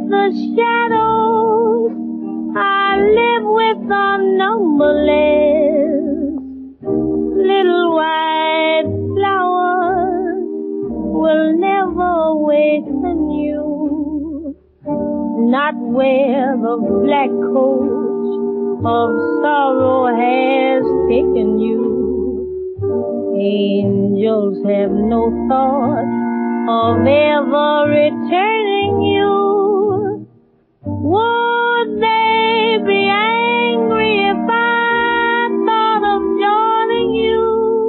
the shadows I live with are numberless. Little white flowers will never awaken you, not where the black coach of sorrow has taken you. Angels have no thought of ever returning you. Would they be angry if I thought of joining you?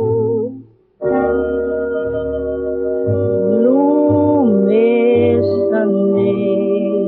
Gloomy Sunday.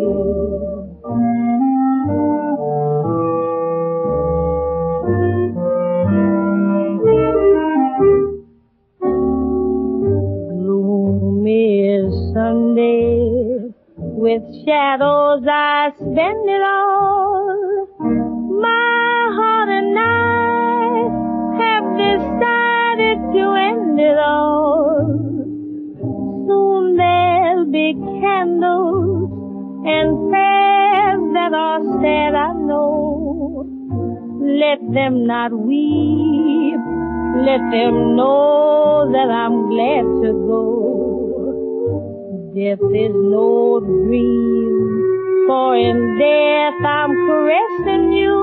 Sunday, with shadows I spend it all. My heart and I have decided to end it all. Soon there'll be candles and prayers that are said, I know. Let them not weep, let them know that I'm glad to go. Death is no dream, for in death I'm caressing you.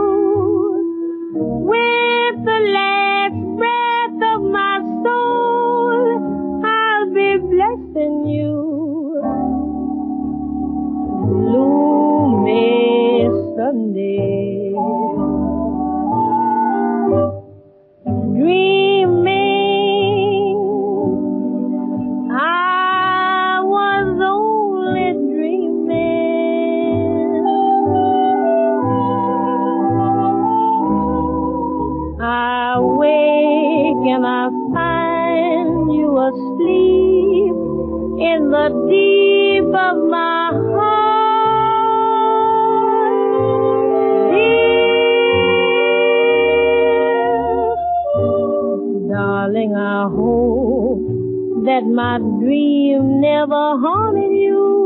With the last breath of my soul, I'll be blessing you. Gloomy Sunday. I wake and I find you asleep in the deep of my heart. Dear darling, I hope that my dream never haunted you.